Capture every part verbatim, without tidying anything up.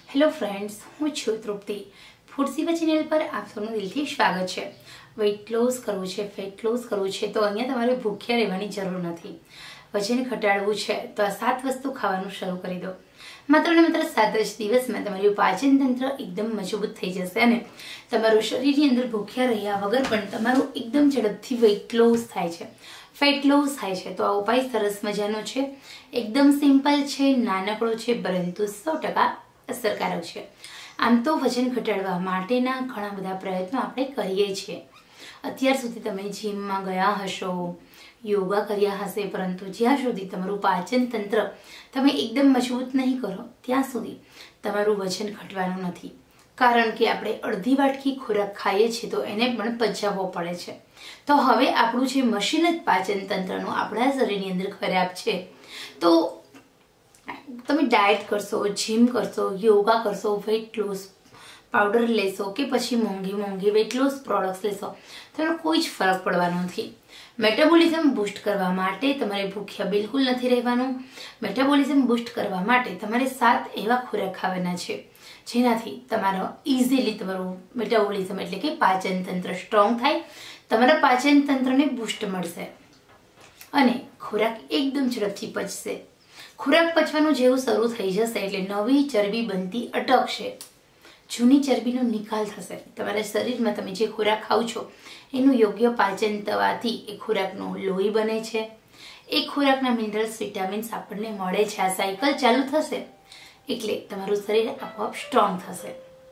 Hello friends, हूँ छू तृप्ति। Food सेवा चेनल पर आप सबનું દિલથી સ્વાગત છે। વેઇટ લોસ કરવું છે, ફેટ લોસ કરવું છે તો અહીંયા તમારે ભૂખ્યા રહેવાની જરૂર નથી। વજન ઘટાડવું છે તો આ સાત વસ્તુ ખાવાનું શરૂ કરી દો। માત્ર ને માત્ર સાત જ દિવસમાં તમારું પાચન તંત્ર એકદમ મજબૂત થઈ જશે અને તમારું શરીરની અંદર ભૂખ્યા રહ્યા વગર પણ તમારું એકદમ ઝડપથી વેઇટ લોસ થાય છે, ફેટ લોસ થાય છે। તો આ ઉપાય સરસ મજાનો છે, એકદમ સિમ્પલ છે, નાનકડો છે, પરંતુ સો ટકા અસરકારક છે। આમ તો વજન ઘટાડવા માટેના ઘણા બધા પ્રયત્નો આપણે કરીએ છીએ। અત્યાર સુધી તમે જીમમાં ગયા હશો, યોગા કર્યા હશે, પરંતુ જ્યાં સુધી તમારું પાચન તંત્ર તમે એકદમ મજબૂત નહીં કરો ત્યાં સુધી તમારું વજન ઘટવાનું નથી। કારણ કે આપણે અડધી વાટકી ખોરાક ખાઈએ છીએ તો એને પણ પચાવવો પડે છે। તો હવે આપણું જે મશીન જ પાચન તંત્રનું આપણા શરીરની અંદર ખરાબ છે, તો તમે ડાયટ કરશો, જીમ કરશો, યોગા કરશો, વેઇટ લોસ પાવડર લેશો કે પછી મોંઘી મોંઘી વેઇટ લોસ પ્રોડક્ટ્સ લેશો તો એનો કોઈ જ ફરક પડવાનો નથી। મેટાબોલિઝમ બૂસ્ટ કરવા માટે તમારે ભૂખ્યા બિલકુલ નથી રહેવાનું। મેટાબોલિઝમ બૂસ્ટ કરવા માટે તમારે સાત એવા ખોરાક ખાવાના છે જેનાથી તમારો ઇઝીલી તમારું મેટાબોલિઝમ એટલે કે પાચન તંત્ર સ્ટ્રોંગ થાય, તમારા પાચન તંત્રને બૂસ્ટ મળશે અને ખોરાક એકદમ ઝડપથી પચશે। ખોરાક પચવાનું જેવું શરૂ થઈ જશે એટલે નવી ચરબી બનતી અટકશે, જૂની ચરબીનો નિકાલ થશે। તમારા શરીરમાં તમે જે ખોરાક ખાવ છો એનું યોગ્ય પાચન થવાથી એ ખોરાકનો લોહી બને છે, એ ખોરાકના મિનરલ્સ, વિટામિન્સ આપણને મળે છે। આ સાયકલ ચાલુ થશે એટલે તમારું શરીર આપોઆપ સ્ટ્રોંગ થશે।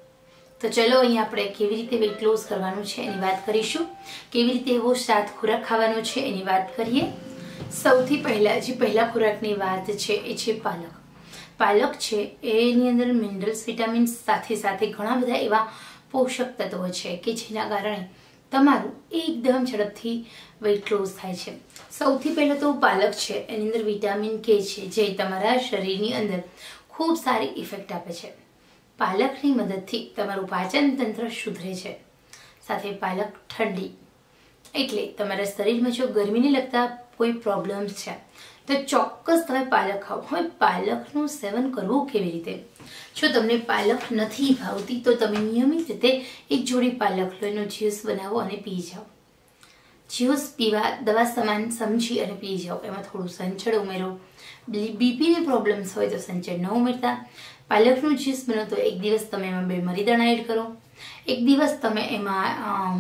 તો ચલો અહીં આપણે કેવી રીતે વેઇટ લોસ કરવાનું છે એની વાત કરીશું, કેવી રીતે એવો સાત ખોરાક ખાવાનો છે એની વાત કરીએ। સૌથી પહેલા જે પહેલા ખોરાકની વાત છે એ છે પાલક। પાલક છે એની અંદર મિનરલ્સ, વિટામિન્સ સાથે સાથે ઘણા બધા એવા પોષક તત્વો છે કે જેના કારણે તમારું એકદમ ઝડપથી વેઇટ લોસ થાય છે। સૌથી પહેલાં તો પાલક છે એની અંદર વિટામિન કે છે જે તમારા શરીરની અંદર ખૂબ સારી ઇફેક્ટ આપે છે। પાલકની મદદથી તમારું પાચન તંત્ર સુધરે છે, સાથે પાલક ઠંડી એટલે તમારા શરીરમાં જો ગરમીને લગતા કોઈ પ્રોબ્લેમ્સ છે તો ચોક્કસ તમે પાલક ખાઓ। હવે પાલકનું સેવન કરવું કેવી રીતે? જો તમને પાલક નથી ભાવતી તો તમે નિયમિત રીતે એક જોડી પાલક લો, એનો જ્યુસ બનાવો અને પી જાઓ। જ્યુસ પીવા દવા સમાન સમજી અને પી જાઓ। એમાં થોડું સંચળ ઉમેરો। બીપીની પ્રોબ્લેમ્સ હોય તો સંચળ ન ઉમેરતા। પાલકનું જ્યુસ બનો તો એક દિવસ તમે એમાં બે મરી દાણા એડ કરો, એક દિવસ તમે એમાં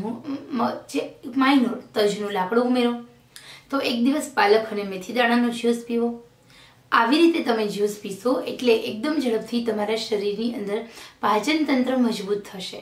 જે માઇનોર તજનું લાકડું ઉમેરો, તો એક દિવસ પાલક અને મેથી દાણાનો જ્યુસ પીવો। આવી રીતે તમે જ્યુસ પીશો એટલે એકદમ ઝડપથી તમારા શરીરની અંદર પાચન તંત્ર મજબૂત થશે।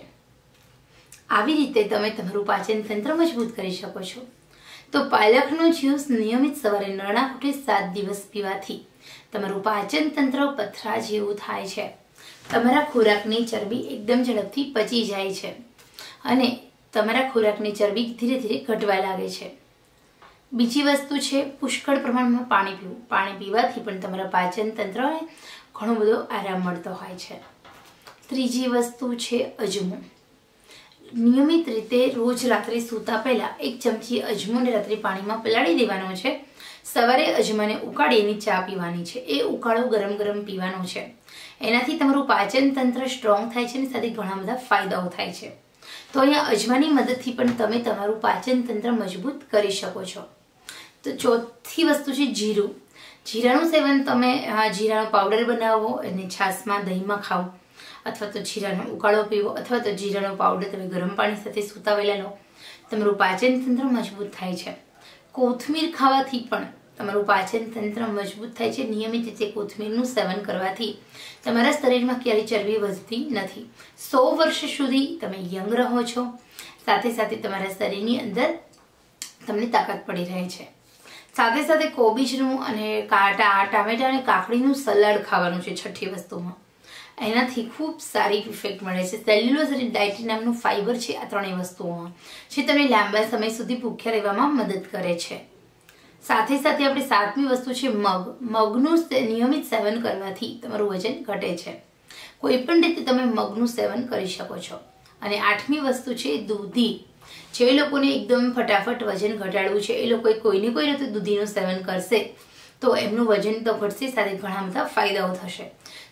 આવી રીતે તમે તમારું પાચન તંત્ર મજબૂત કરી શકો છો। તો પાલકનો જ્યુસ નિયમિત સવારે નરણા ઉઠે સાત દિવસ પીવાથી તમારું પાચન તંત્ર પથરા જેવું થાય છે, તમારા ખોરાકની ચરબી એકદમ ઝડપથી પચી જાય છે અને તમારા ખોરાકની ચરબી ધીરે ધીરે ઘટવા લાગે છે। બીજી વસ્તુ છે પુષ્કળ પ્રમાણમાં પાણી પીવું। પાણી પીવાથી પણ તમારા પાચન તંત્રને ઘણો બધો આરામ મળતો હોય છે। ત્રીજી વસ્તુ છે અજમો। નિયમિત રીતે રોજ રાત્રે સૂતા પહેલા એક ચમચી અજમોને રાત્રે પાણીમાં પલાળી દેવાનો છે, સવારે અજમાને ઉકાળી એની ચા પીવાની છે। એ ઉકાળો ગરમ ગરમ પીવાનો છે, એનાથી તમારું પાચન તંત્ર સ્ટ્રોંગ થાય છે અને સાથે ઘણા બધા ફાયદાઓ થાય છે। તો અહીંયા અજમાની મદદથી પણ તમે તમારું પાચન તંત્ર મજબૂત કરી શકો છો। તો ચોથી વસ્તુ છે જીરું। જીરાનું સેવન તમે જીરાનો પાવડર બનાવો અને છાશમાં, દહીંમાં ખાઓ, અથવા તો જીરાનો ઉકાળો પીવો, અથવા તો જીરાનો પાવડર તમે ગરમ પાણી સાથે સૂતા વહેલા લો, તમારું પાચન તંત્ર મજબૂત થાય છે। કોથમીર ખાવાથી પણ તમારું પાચન તંત્ર મજબૂત થાય છે। નિયમિત રીતે કોથમીરનું સેવન કરવાથી તમારા શરીરમાં ક્યારેય ચરબી વધતી નથી। સો વર્ષ સુધી તમે યંગ રહો છો, સાથે સાથે તમારા શરીરની અંદર તમને તાકાત પડી રહે છે। સાથે સાથે કોબીજનું અને કાંટા, ટામેટા અને કાકડીનું સલાડ ખાવાનું છે છઠ્ઠી વસ્તુમાં। એનાથી ખૂબ સારી ઇફેક્ટ મળે છે। સેલ્યુલોઝ અને ડાયટી નામનું ફાઇબર છે આ ત્રણેય વસ્તુઓમાં, જે તમને લાંબા સમય સુધી ભૂખ્યા રહેવામાં મદદ કરે છે। સાથે સાથે આપણે સાતમી વસ્તુ છે મગ। મગનું નિયમિત સેવન કરવાથી તમારું વજન ઘટે છે। કોઈ પણ રીતે તમે મગનું સેવન કરી શકો છો। અને આઠમી વસ્તુ છે દૂધી। જે લોકોને એકદમ ફટાફટ વજન ઘટાડવું છે એ લોકોએ કોઈને કોઈ રીતે દૂધીનું સેવન કરશે તો એમનું વજન તો ઘટશે, સાથે ઘણા બધા ફાયદાઓ થશે।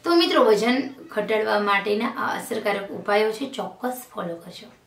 તો મિત્રો વજન ઘટાડવા માટેના આ અસરકારક ઉપાયો છે, ચોક્કસ ફોલો કરજો।